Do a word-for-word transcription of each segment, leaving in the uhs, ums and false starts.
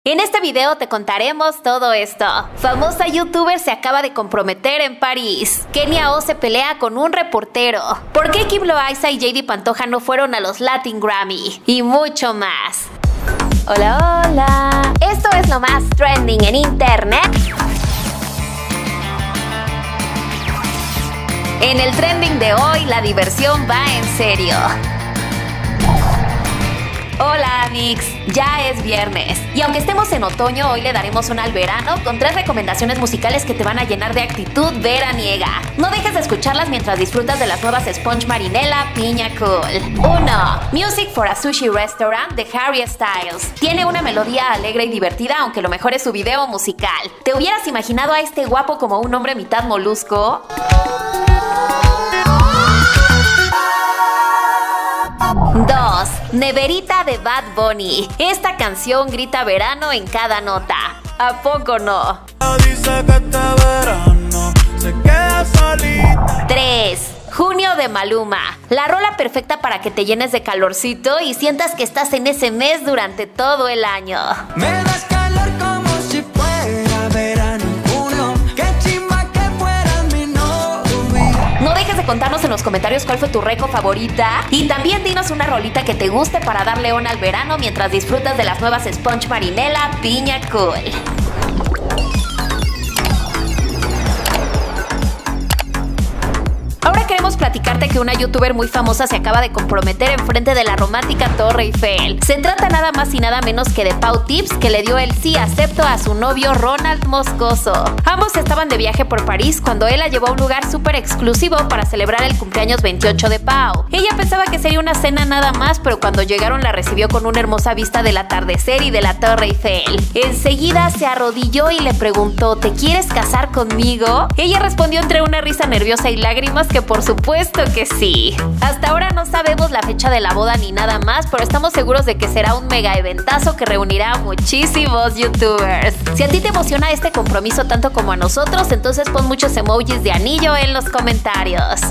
En este video te contaremos todo esto. Famosa youtuber se acaba de comprometer en París. Kenia O se pelea con un reportero. ¿Por qué Kim Loaiza y J D Pantoja no fueron a los Latin Grammy? Y mucho más. Hola, hola. Esto es lo más trending en internet. En el trending de hoy, la diversión va en serio. Hola Mix, ya es viernes y aunque estemos en otoño, hoy le daremos una al verano con tres recomendaciones musicales que te van a llenar de actitud veraniega. No dejes de escucharlas mientras disfrutas de las nuevas Sponge Marinela Piña Cool. uno. Music for a Sushi Restaurant de Harry Styles. Tiene una melodía alegre y divertida, aunque lo mejor es su video musical. ¿Te hubieras imaginado a este guapo como un hombre mitad molusco? dos. Neverita de Bad Bunny. Esta canción grita verano en cada nota. ¿A poco no? tres. Junio de Maluma. La rola perfecta para que te llenes de calorcito y sientas que estás en ese mes durante todo el año. Me das calor como si fuera verano en junio. Qué chimba que fuera mi novia. No dejes de contarnos en los comentarios cuál fue tu reco favorita y también dinos una rolita que te guste para darle on al verano mientras disfrutas de las nuevas Sponge Marinela Piña Cool. Ahora queremos platicarte que una youtuber muy famosa se acaba de comprometer enfrente de la romántica Torre Eiffel. Se trata nada más y nada menos que de Pau Tips, que le dio el sí acepto a su novio Ronald Moscoso. Ambos estaban de viaje por París cuando él la llevó a un lugar súper exclusivo para celebrar el cumpleaños veintiocho de Pau. Ella pensaba que sería una cena nada más, pero cuando llegaron la recibió con una hermosa vista del atardecer y de la Torre Eiffel. Enseguida se arrodilló y le preguntó: ¿te quieres casar conmigo? Ella respondió entre una risa nerviosa y lágrimas que por supuesto que sí. Hasta ahora no sabemos la fecha de la boda ni nada más, pero estamos seguros de que será un mega eventazo que reunirá a muchísimos youtubers. Si a ti te emociona este compromiso tanto como a nosotros, entonces pon muchos emojis de anillo en los comentarios.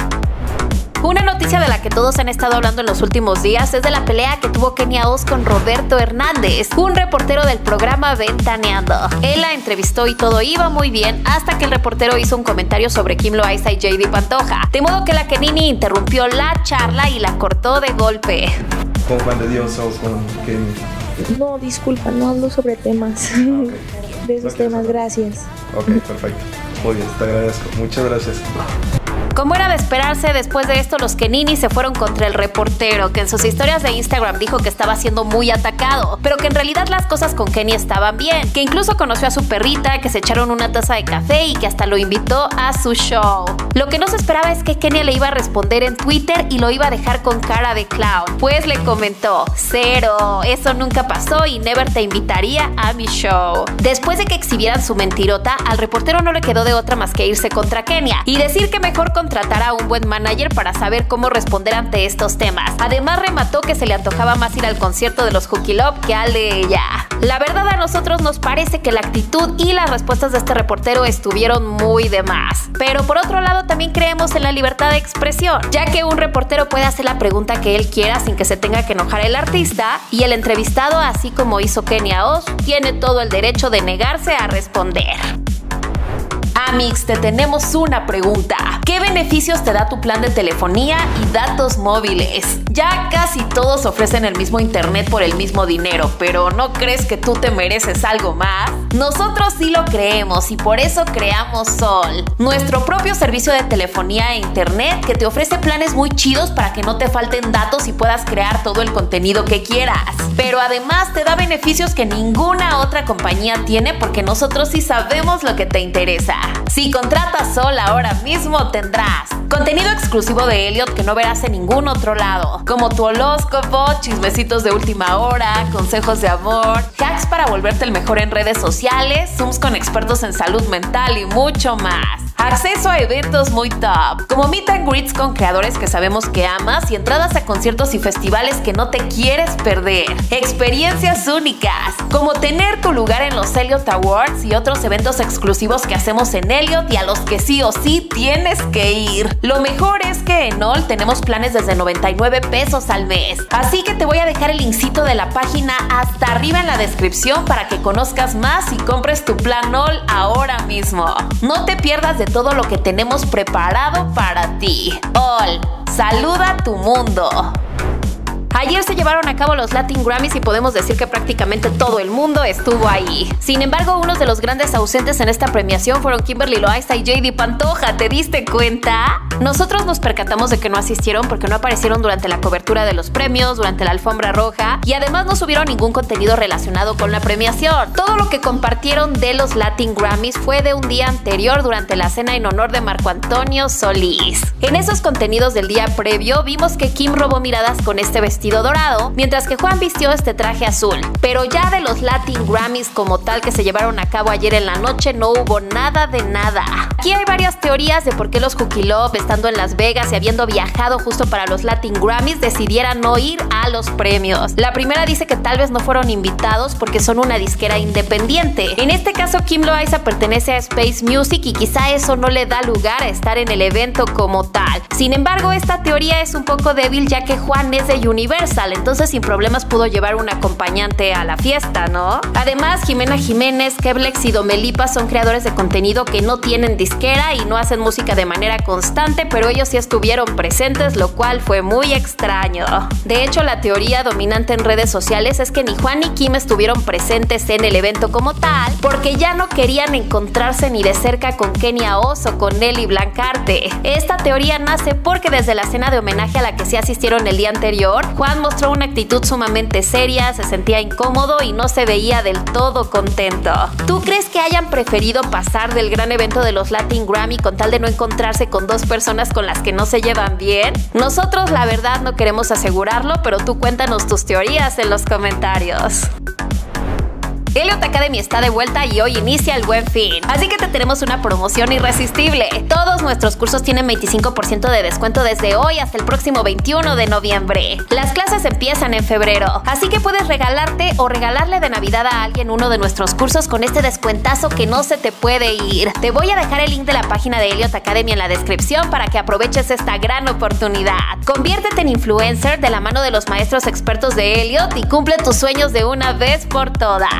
Una noticia de la que todos han estado hablando en los últimos días es de la pelea que tuvo Kenia O con Roberto Hernández, un reportero del programa Ventaneando. Él la entrevistó y todo iba muy bien hasta que el reportero hizo un comentario sobre Kim Loaiza y J D Pantoja, de modo que la Kenini interrumpió la charla y la cortó de golpe. ¿Cómo Juan de Dios sos con Kenny? No, disculpa, no hablo sobre temas. Okay. De esos No temas, gracias. Ok, perfecto. Muy bien, te agradezco. Muchas gracias. Como era de esperarse, después de esto los Kenini se fueron contra el reportero, que en sus historias de Instagram dijo que estaba siendo muy atacado, pero que en realidad las cosas con Kenny estaban bien, que incluso conoció a su perrita, que se echaron una taza de café y que hasta lo invitó a su show. Lo que no se esperaba es que Kenia le iba a responder en Twitter y lo iba a dejar con cara de clown, pues le comentó: cero, eso nunca pasó y never te invitaría a mi show. Después de que exhibieran su mentirota, al reportero no le quedó de otra más que irse contra Kenia y decir que mejor contratar a un buen manager para saber cómo responder ante estos temas. Además remató que se le antojaba más ir al concierto de los Hooky Love que al de ella. La verdad, a nosotros nos parece que la actitud y las respuestas de este reportero estuvieron muy de más. Pero por otro lado también creemos en la libertad de expresión, ya que un reportero puede hacer la pregunta que él quiera sin que se tenga que enojar el artista, y el entrevistado, así como hizo Kenia O, tiene todo el derecho de negarse a responder. Amix, te tenemos una pregunta. ¿Qué beneficios te da tu plan de telefonía y datos móviles? Ya casi todos ofrecen el mismo internet por el mismo dinero, pero ¿no crees que tú te mereces algo más? Nosotros sí lo creemos y por eso creamos Sol, nuestro propio servicio de telefonía e internet que te ofrece planes muy chidos para que no te falten datos y puedas crear todo el contenido que quieras. Pero además te da beneficios que ninguna otra compañía tiene porque nosotros sí sabemos lo que te interesa. Si contratas Sol ahora mismo tendrás contenido exclusivo de Elliot que no verás en ningún otro lado, como tu horóscopo, chismecitos de última hora, consejos de amor, hacks para volverte el mejor en redes sociales, zooms con expertos en salud mental y mucho más. Acceso a eventos muy top, como meet and greets con creadores que sabemos que amas y entradas a conciertos y festivales que no te quieres perder. Experiencias únicas, como tener tu lugar en los Elliot Awards y otros eventos exclusivos que hacemos en Elliot y a los que sí o sí tienes que ir. Lo mejor es que en All tenemos planes desde noventa y nueve pesos al mes, así que te voy a dejar el linkcito de la página hasta arriba en la descripción descripción para que conozcas más y compres tu plan All ahora mismo. No te pierdas de todo lo que tenemos preparado para ti. All, saluda a tu mundo. Ayer se llevaron a cabo los Latin Grammys y podemos decir que prácticamente todo el mundo estuvo ahí. Sin embargo, unos de los grandes ausentes en esta premiación fueron Kimberly Loaiza y J D Pantoja. ¿Te diste cuenta? Nosotros nos percatamos de que no asistieron porque no aparecieron durante la cobertura de los premios, durante la alfombra roja, y además no subieron ningún contenido relacionado con la premiación. Todo lo que compartieron de los Latin Grammys fue de un día anterior durante la cena en honor de Marco Antonio Solís. En esos contenidos del día previo vimos que Kim robó miradas con este vestido dorado, mientras que Juan vistió este traje azul. Pero ya de los Latin Grammys como tal que se llevaron a cabo ayer en la noche no hubo nada de nada. Aquí hay varias teorías de por qué los Cookie Love, estando en Las Vegas y habiendo viajado justo para los Latin Grammys, decidieran no ir a los premios. La primera dice que tal vez no fueron invitados porque son una disquera independiente. En este caso, Kim Loaiza pertenece a Space Music y quizá eso no le da lugar a estar en el evento como tal. Sin embargo, esta teoría es un poco débil ya que Juan es de Universal, entonces sin problemas pudo llevar un acompañante a la fiesta, ¿no? Además, Jimena Jiménez, Keblex y Domelipa son creadores de contenido que no tienen disquera y no hacen música de manera constante, pero ellos sí estuvieron presentes, lo cual fue muy extraño. De hecho, la teoría dominante en redes sociales es que ni Juan ni Kim estuvieron presentes en el evento como tal, porque ya no querían encontrarse ni de cerca con Kenia Oz o con Nelly Blancarte. Esta teoría nace porque desde la cena de homenaje a la que sí asistieron el día anterior, Juan mostró una actitud sumamente seria, se sentía incómodo y no se veía del todo contento. ¿Tú crees que hayan preferido pasar del gran evento de los Latin Grammy con tal de no encontrarse con dos personas con las que no se llevan bien? Nosotros la verdad no queremos asegurarlo, pero tú cuéntanos tus teorías en los comentarios. Elliot Academy está de vuelta y hoy inicia el Buen Fin, así que te tenemos una promoción irresistible. Todos nuestros cursos tienen veinticinco por ciento de descuento desde hoy hasta el próximo veintiuno de noviembre. Las clases empiezan en febrero, así que puedes regalarte o regalarle de Navidad a alguien uno de nuestros cursos con este descuentazo que no se te puede ir. Te voy a dejar el link de la página de Elliot Academy en la descripción para que aproveches esta gran oportunidad. Conviértete en influencer de la mano de los maestros expertos de Elliot y cumple tus sueños de una vez por todas.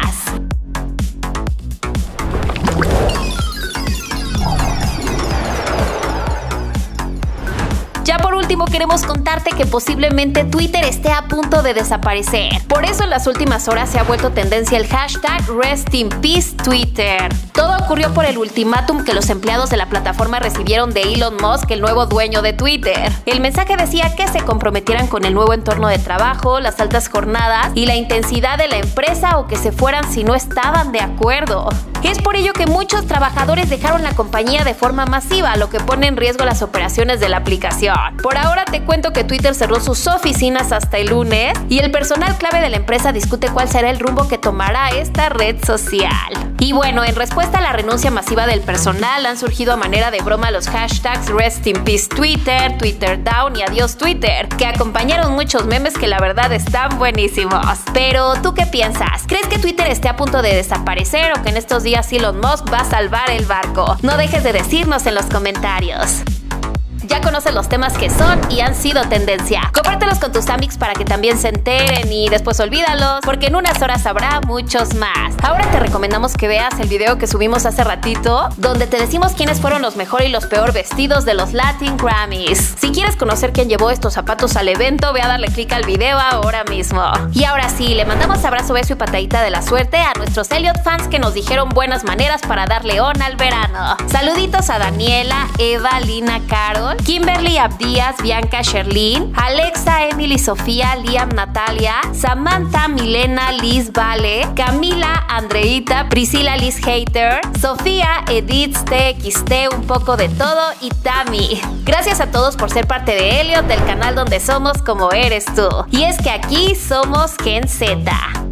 Ya por último queremos contarte que posiblemente Twitter esté a punto de desaparecer. Por eso en las últimas horas se ha vuelto tendencia el hashtag Rest in Peace Twitter. Todo ocurrió por el ultimátum que los empleados de la plataforma recibieron de Elon Musk, el nuevo dueño de Twitter. El mensaje decía que se comprometieran con el nuevo entorno de trabajo, las altas jornadas y la intensidad de la empresa o que se fueran si no estaban de acuerdo. Es por ello que muchos trabajadores dejaron la compañía de forma masiva, lo que pone en riesgo las operaciones de la aplicación. Por ahora te cuento que Twitter cerró sus oficinas hasta el lunes y el personal clave de la empresa discute cuál será el rumbo que tomará esta red social. Y bueno, en respuesta a la renuncia masiva del personal han surgido a manera de broma los hashtags Rest in Peace Twitter, Twitter Down y Adiós Twitter, que acompañaron muchos memes que la verdad están buenísimos. Pero ¿tú qué piensas? ¿Crees que Twitter esté a punto de desaparecer o que en estos días Elon Musk va a salvar el barco? No dejes de decirnos en los comentarios. Ya conoces los temas que son y han sido tendencia. Compártelos con tus amics para que también se enteren y después olvídalos, porque en unas horas habrá muchos más. Ahora te recomendamos que veas el video que subimos hace ratito, donde te decimos quiénes fueron los mejor y los peor vestidos de los Latin Grammys. Si quieres conocer quién llevó estos zapatos al evento, ve a darle clic al video ahora mismo. Y ahora sí, le mandamos abrazo, beso y patadita de la suerte a nuestros Elliot fans que nos dijeron buenas maneras para darle on al verano. Saluditos a Daniela, Eva, Lina, Carol, Kimberly, Abdías, Bianca, Sherlyn, Alexa, Emily, Sofía, Liam, Natalia, Samantha, Milena, Liz, Vale, Camila, Andreita, Priscila, Liz, Hater, Sofía, Edith, T X T, un poco de todo y Tami. Gracias a todos por ser parte de Elliot, del canal donde somos como eres tú. Y es que aquí somos Gen Z.